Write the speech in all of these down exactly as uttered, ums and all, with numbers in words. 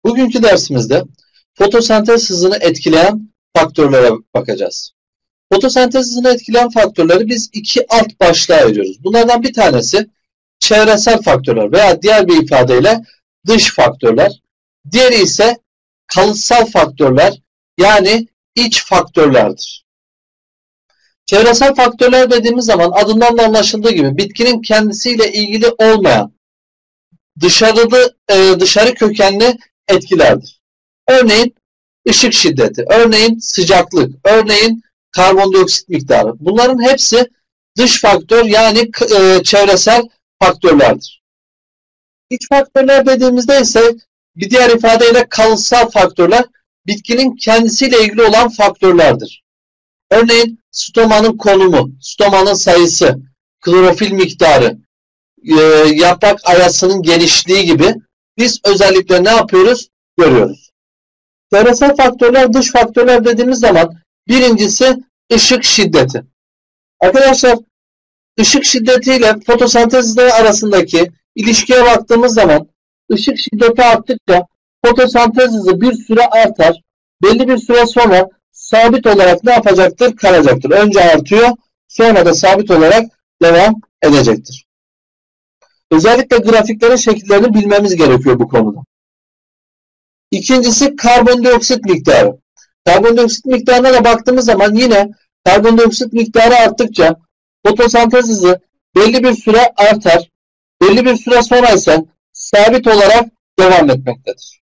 Bugünkü dersimizde fotosentez hızını etkileyen faktörlere bakacağız. Fotosentez hızını etkileyen faktörleri biz iki alt başlığa ayırıyoruz. Bunlardan bir tanesi çevresel faktörler veya diğer bir ifadeyle dış faktörler. Diğeri ise kalıtsal faktörler yani iç faktörlerdir. Çevresel faktörler dediğimiz zaman adından da anlaşıldığı gibi bitkinin kendisiyle ilgili olmayan dışarıda, e, dışarı kökenli etkilerdir. Örneğin ışık şiddeti, örneğin sıcaklık, örneğin karbondioksit miktarı. Bunların hepsi dış faktör yani e, çevresel faktörlerdir. İç faktörler dediğimizde ise bir diğer ifadeyle kalıtsal faktörler bitkinin kendisiyle ilgili olan faktörlerdir. Örneğin stomanın konumu, stomanın sayısı, klorofil miktarı, e, yaprak ayasının genişliği gibi biz özellikle ne yapıyoruz? Görüyoruz. Çevresel faktörler, dış faktörler dediğimiz zaman birincisi ışık şiddeti. Arkadaşlar ışık şiddetiyle fotosentez arasındaki ilişkiye baktığımız zaman ışık şiddeti arttıkça fotosentez hızı bir süre artar. Belli bir süre sonra sabit olarak ne yapacaktır? Kalacaktır. Önce artıyor, sonra da sabit olarak devam edecektir. Özellikle grafiklerin şekillerini bilmemiz gerekiyor bu konuda. İkincisi karbondioksit miktarı. Karbondioksit miktarına da baktığımız zaman yine karbondioksit miktarı arttıkça fotosentez hızı belli bir süre artar. Belli bir süre sonra ise sabit olarak devam etmektedir.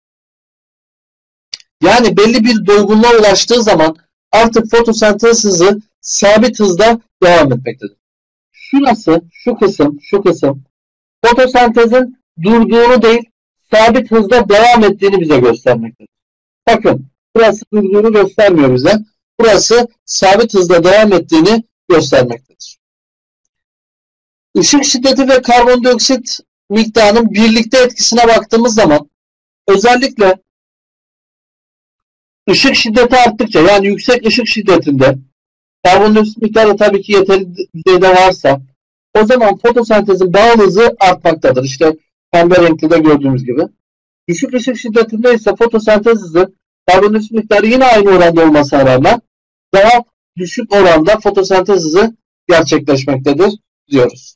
Yani belli bir doygunluğa ulaştığı zaman artık fotosentez hızı sabit hızda devam etmektedir. Şurası, şu kısım, şu kısım fotosentezin durduğunu değil, sabit hızda devam ettiğini bize göstermektedir. Bakın, burası durduğunu göstermiyor bize. Burası sabit hızda devam ettiğini göstermektedir. Işık şiddeti ve karbondioksit miktarının birlikte etkisine baktığımız zaman özellikle ışık şiddeti arttıkça yani yüksek ışık şiddetinde karbondioksit miktarı tabii ki yeterli düzeyde varsa o zaman fotosentezin bağım hızı artmaktadır. İşte pembe renkli de gördüğümüz gibi. Düşük ışık şiddetinde ise fotosentez hızı karbondioksit miktarı yine aynı oranda olmasına rağmen daha düşük oranda fotosentez hızı gerçekleşmektedir diyoruz.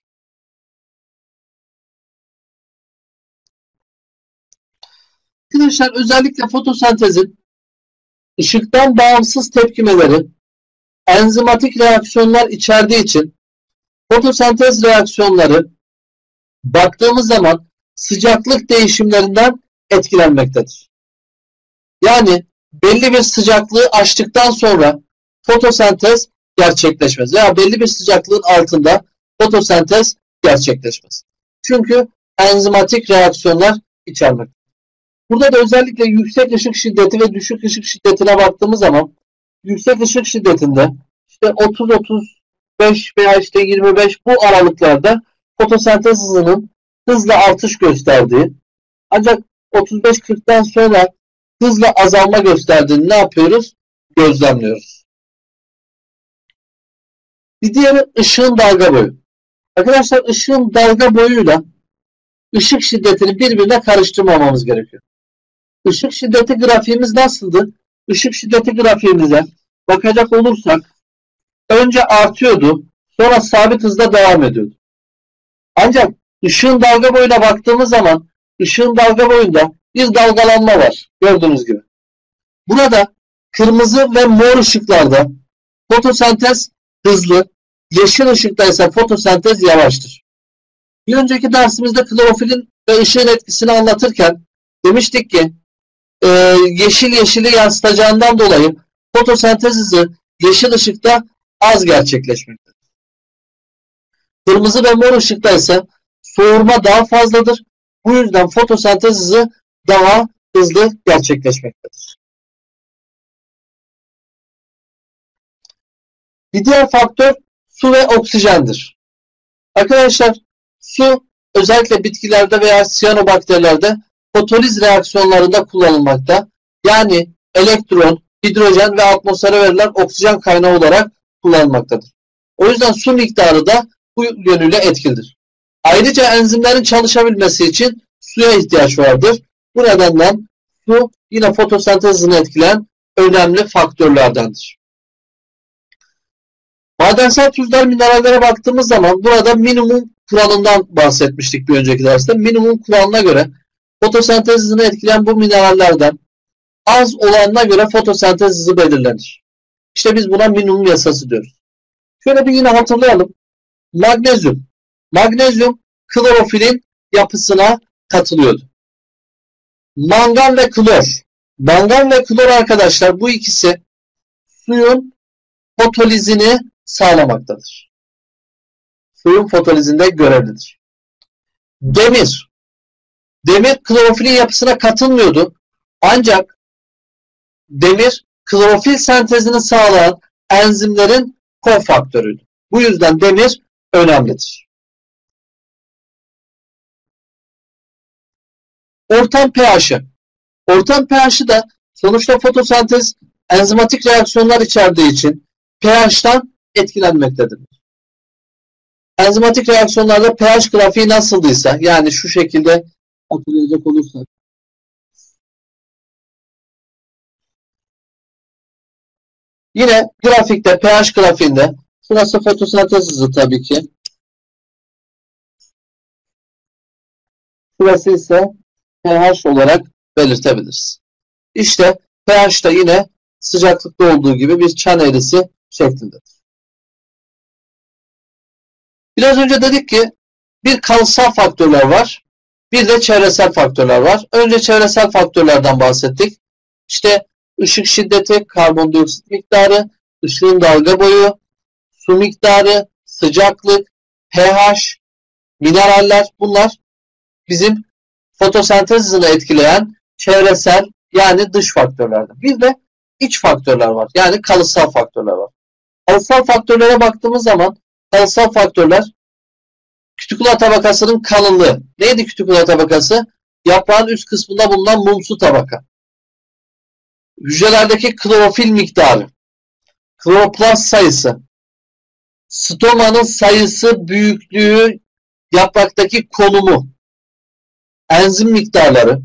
Arkadaşlar özellikle fotosentezin ışıktan bağımsız tepkimeleri enzimatik reaksiyonlar içerdiği için fotosentez reaksiyonları baktığımız zaman sıcaklık değişimlerinden etkilenmektedir. Yani belli bir sıcaklığı aştıktan sonra fotosentez gerçekleşmez veya belli bir sıcaklığın altında fotosentez gerçekleşmez. Çünkü enzimatik reaksiyonlar içermektedir. Burada da özellikle yüksek ışık şiddeti ve düşük ışık şiddetine baktığımız zaman yüksek ışık şiddetinde işte otuz otuz beş veya işte yirmi beş bu aralıklarda fotosentez hızının hızla artış gösterdiği ancak otuz beş kırktan sonra hızla azalma gösterdiğini ne yapıyoruz? Gözlemliyoruz. Bir diğeri ışığın dalga boyu. Arkadaşlar ışığın dalga boyuyla ışık şiddetini birbirine karıştırmamamız gerekiyor. Işık şiddeti grafiğimiz nasıldı? Işık şiddeti grafiğimize bakacak olursak önce artıyordu, sonra sabit hızda devam ediyordu. Ancak ışığın dalga boyuna baktığımız zaman ışığın dalga boyunda bir dalgalanma var. Gördüğünüz gibi. Burada kırmızı ve mor ışıklarda fotosentez hızlı, yeşil ışıkta ise fotosentez yavaştır. Bir önceki dersimizde klorofilin ve ışığın etkisini anlatırken demiştik ki e, yeşil yeşili yansıtacağından dolayı fotosentez hızı yeşil ışıkta az gerçekleşmektedir. Kırmızı ve mor ışıkta ise soğurma daha fazladır. Bu yüzden fotosentez hızı daha hızlı gerçekleşmektedir. Bir diğer faktör su ve oksijendir. Arkadaşlar su özellikle bitkilerde veya siyanobakterilerde fotoliz reaksiyonlarında kullanılmakta. Yani elektron, hidrojen ve atmosfere verilen oksijen kaynağı olarak kullanılmaktadır. O yüzden su miktarı da bu yönüyle etkilidir. Ayrıca enzimlerin çalışabilmesi için suya ihtiyaç vardır. Bu nedenden su yine fotosentez hızını etkileyen önemli faktörlerdendir. Madensel tuzlar, minerallere baktığımız zaman burada minimum kuralından bahsetmiştik bir önceki derste. Minimum kuralına göre fotosentez hızını etkileyen bu minerallerden az olanına göre fotosentez hızı belirlenir. İşte biz buna minimum yasası diyoruz. Şöyle bir yine hatırlayalım. Magnezyum. Magnezyum klorofilin yapısına katılıyordu. Mangan ve klor. Mangan ve klor arkadaşlar, bu ikisi suyun fotolizini sağlamaktadır. Suyun fotolizinde görevlidir. Demir. Demir klorofilin yapısına katılmıyordu. Ancak demir klorofil sentezini sağlayan enzimlerin kofaktörüydü. Bu yüzden demir önemlidir. Ortam pH'i. Ortam pH'i de sonuçta fotosentez enzimatik reaksiyonlar içerdiği için pH'tan etkilenmektedir. Enzimatik reaksiyonlarda pH grafiği nasıldıysa, yani şu şekilde hatırlayacak olursak, yine grafikte, pH grafiğinde, şurası fotosentez hızı tabii ki. Şurası ise pH olarak belirtebiliriz. İşte pH da yine sıcaklıkta olduğu gibi bir çan eğrisi şeklindedir. Biraz önce dedik ki bir kalıtsal faktörler var, bir de çevresel faktörler var. Önce çevresel faktörlerden bahsettik. İşte ışık şiddeti, karbondioksit miktarı, ışığın dalga boyu, su miktarı, sıcaklık, pH, mineraller, bunlar bizim fotosentez hızını etkileyen çevresel, yani dış faktörlerdir. Bir de iç faktörler var. Yani kalıtsal faktörler var. Kalıtsal faktörlere baktığımız zaman kalıtsal faktörler kütükula tabakasının kalınlığı. Neydi kütükula tabakası? Yaprağın üst kısmında bulunan mumsu tabaka. Hücrelerdeki klorofil miktarı, kloroplast sayısı, stomanın sayısı, büyüklüğü, yapraktaki konumu, enzim miktarları,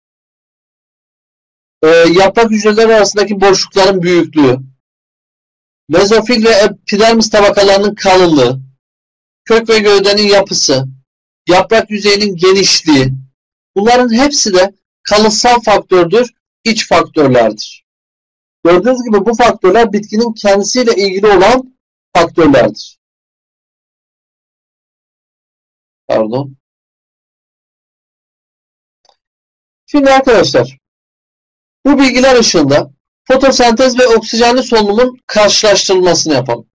e, yaprak hücreleri arasındaki boşlukların büyüklüğü, mezofil ve epidermis tabakalarının kalınlığı, kök ve gövdenin yapısı, yaprak yüzeyinin genişliği, bunların hepsi de kalıtsal faktördür, iç faktörlerdir. Gördüğünüz gibi bu faktörler bitkinin kendisiyle ilgili olan faktörlerdir. Pardon. Şimdi arkadaşlar, bu bilgiler ışığında fotosentez ve oksijenli solunumun karşılaştırılmasını yapalım.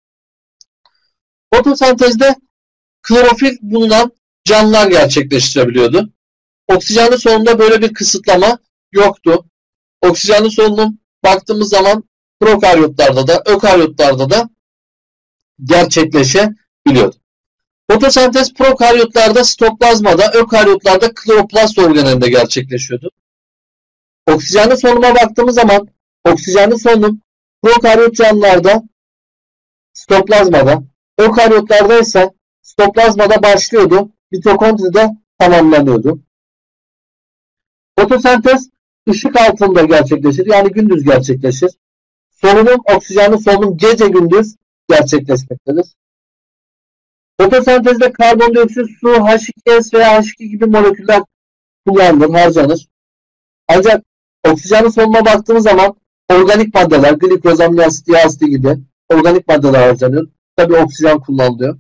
Fotosentezde klorofil bulunan canlılar gerçekleştirebiliyordu. Oksijenli solunumda böyle bir kısıtlama yoktu. Oksijenli solunum baktığımız zaman prokaryotlarda da, ökaryotlarda da gerçekleşebiliyordu. Fotosentez prokaryotlarda sitoplazmada, ökaryotlarda kloroplast organelinde gerçekleşiyordu. Oksijenli solunuma baktığımız zaman oksijenli solunum prokaryot canlılarda sitoplazmada, ökaryotlarda ise sitoplazmada başlıyordu, mitokondride tamamlanıyordu. Fotosentez ışık altında gerçekleşir, yani gündüz gerçekleşir. Solunum, oksijenli solunum gece gündüz gerçekleşmektedir. Fotosentezde karbondioksit, su, H iki S veya H iki gibi moleküller kullanılır, harcanır. Ancak oksijenli solunuma baktığımız zaman organik maddeler, glikoz, amino asit, yağ asidi gibi organik maddeler harcanıyor. Tabii oksijen kullanılıyor.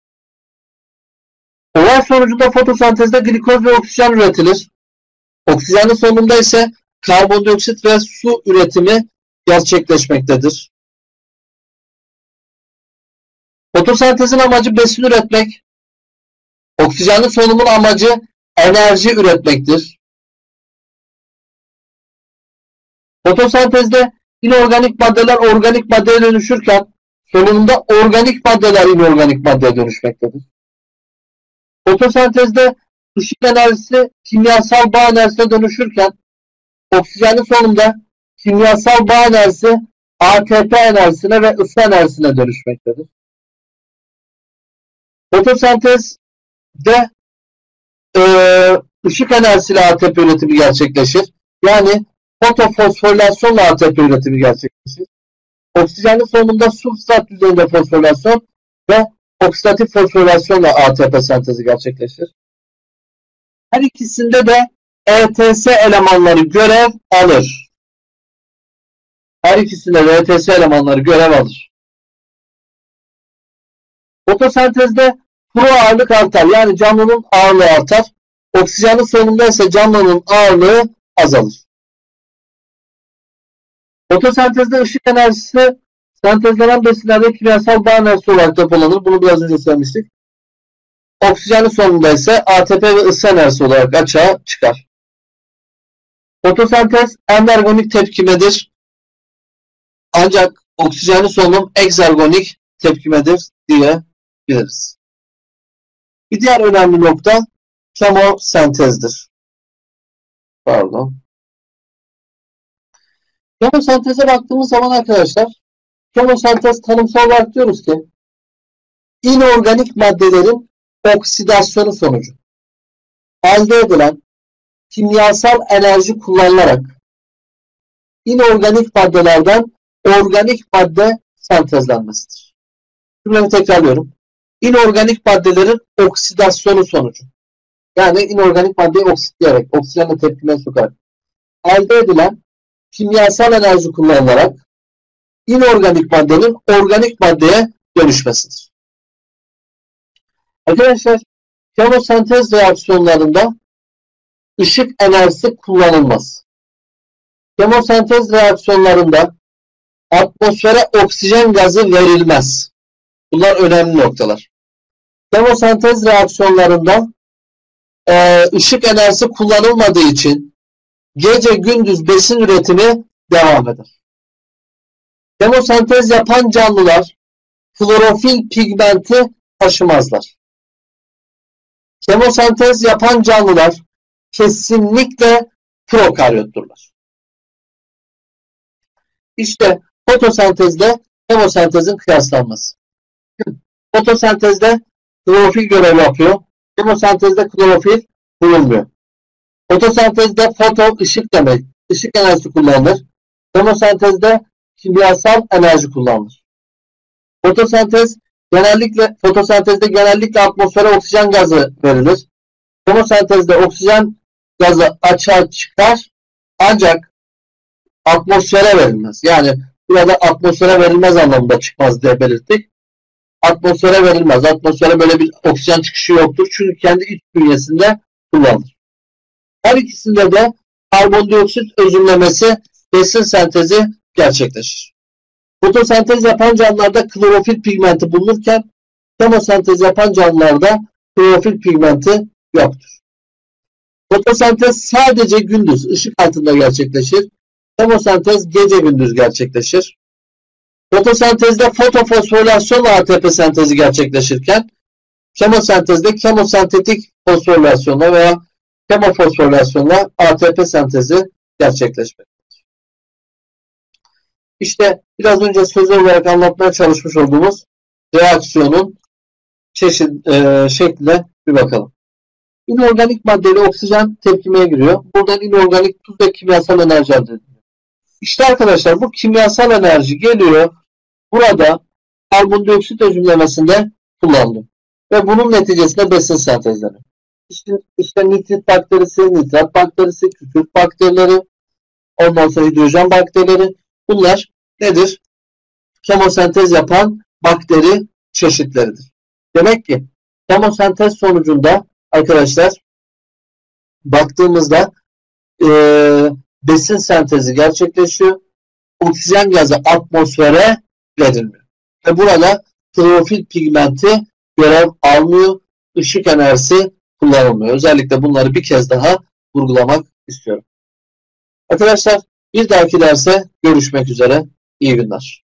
Olay sonucunda fotosentezde glikoz ve oksijen üretilir. Oksijenli solunumda ise karbondioksit ve su üretimi gerçekleşmektedir. Fotosentezin amacı besin üretmek. Oksijenli solunumun amacı enerji üretmektir. Fotosentezde inorganik maddeler organik maddeye dönüşürken solunumda organik maddeler inorganik maddeye dönüşmektedir. Fotosentezde ışık enerjisi kimyasal bağ enerjisine dönüşürken oksijenli solunumda kimyasal bağ enerjisi A T P enerjisine ve ısı enerjisine dönüşmektedir. Fotosentezde e, ışık enerjisiyle A T P üretimi gerçekleşir. Yani fotofosforilasyonla A T P üretimi gerçekleşir. Oksijenli solunumda substrat düzeyinde fosforilasyon ve oksidatif fosforilasyonla A T P sentezi gerçekleşir. Her ikisinde de E T S elemanları görev alır. Her ikisinde de E T S elemanları görev alır. Fotosentezde pro ağırlık artar. Yani canlının ağırlığı artar. Oksijenli solunumda ise canlının ağırlığı azalır. Fotosentezde ışık enerjisi sentezlenen besinlerde kimyasal bağ enerjisi olarak depolanır. Bunu biraz önce söylemiştik. Oksijenli solunumda ise A T P ve ısı enerjisi olarak açığa çıkar. Fotosentez endergonik tepkimedir. Ancak oksijenli solunum egzergonik tepkimedir diyebiliriz. Bir diğer önemli nokta kemosentezdir. Pardon. Kemosenteze baktığımız zaman arkadaşlar, kemosentez tanımsal olarak diyoruz ki inorganik maddelerin oksidasyonu sonucu elde edilen kimyasal enerji kullanılarak inorganik maddelerden organik madde sentezlenmesidir. Cümlemi tekrarlıyorum. İnorganik maddelerin oksidasyonu sonucu. Yani inorganik maddeyi oksitleyerek, oksijenle tepkimeye sokarak elde edilen kimyasal enerji kullanılarak inorganik maddenin organik maddeye dönüşmesidir. Arkadaşlar, kemosentez reaksiyonlarında ışık enerjisi kullanılmaz. Kemosentez reaksiyonlarında atmosfere oksijen gazı verilmez. Bunlar önemli noktalar. Kemosentez reaksiyonlarında e, ışık enerjisi kullanılmadığı için gece gündüz besin üretimi devam eder. Kemosentez yapan canlılar klorofil pigmenti taşımazlar. Kemosentez yapan canlılar kesinlikle prokaryotturlar. İşte fotosentezle kemosentezin kıyaslanması. Fotosentezde klorofil görev yapıyor. Kemosentezde klorofil bulunmuyor. Fotosentezde foto ışık demek. Işık enerjisi kullanılır. Kemosentezde kimyasal enerji kullanılır. Fotosentez genellikle fotosentezde genellikle atmosfere oksijen gazı verilir. Kemosentezde oksijen gazı açığa çıkar ancak atmosfere verilmez. Yani burada atmosfere verilmez anlamında çıkmaz diye belirttik. Atmosfere verilmez. Atmosfere böyle bir oksijen çıkışı yoktur. Çünkü kendi iç bünyesinde kullanılır. Her ikisinde de karbondioksit özümlemesi besin sentezi gerçekleşir. Fotosentez yapan canlılarda klorofil pigmenti bulunurken kemosentez yapan canlılarda klorofil pigmenti yoktur. Fotosentez sadece gündüz ışık altında gerçekleşir. Kemosentez gece gündüz gerçekleşir. Fotosentezde fotofosforilasyonla A T P sentezi gerçekleşirken kemosentezde kemosentetik fosforilasyonla veya kemofosforilasyonla A T P sentezi gerçekleşmektedir. İşte biraz önce sözel olarak anlatmaya çalışmış olduğumuz reaksiyonun çeşit e, şekline bir bakalım. İnorganik maddeyle oksijen tepkimeye giriyor. Buradan inorganik tuz ve kimyasal enerji elde ediliyor. İşte arkadaşlar bu kimyasal enerji geliyor. Burada karbondioksit özümlemesinde kullanılıyor. Ve bunun neticesinde besin sentezleniyor. İşte, işte nitrit bakterisi, nitrat bakterisi, kükürt bakterileri, ondan sonra hidrojen bakterileri. Bunlar nedir? Kemosentez yapan bakteri çeşitleridir. Demek ki kemosentez sonucunda arkadaşlar baktığımızda e, besin sentezi gerçekleşiyor. Oksijen gazı atmosfere verilmiyor. Ve burada klorofil pigmenti görev almıyor. Işık enerjisi kullanılmıyor. Özellikle bunları bir kez daha vurgulamak istiyorum. Arkadaşlar bir dahaki derse görüşmek üzere. İyi günler.